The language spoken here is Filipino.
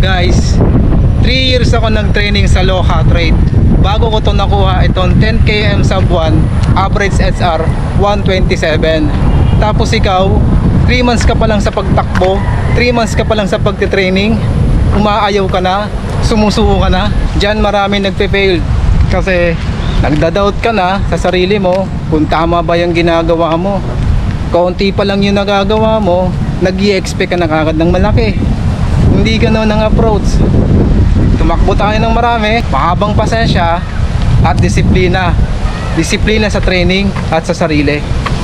Guys, 3 years ako nag-training sa low heart rate. Bago ko to nakuha itong 10 km sub 1, average SR 127. Tapos ikaw, 3 months ka pa lang sa pagtakbo, 3 months ka pa lang sa pagtitraining, umaayaw ka na, sumusuko ka na. Diyan marami nagpe-fail kasi nagda-doubt ka na sa sarili mo kung tama ba yung ginagawa mo. Kaunti pa lang yung nagagawa mo, nag-i-expect ka na kagad ng malaki. Hindi ganoon ang approach. Tumakbo tayo ng marami, mahabang pasensya at disiplina. Disiplina sa training at sa sarili.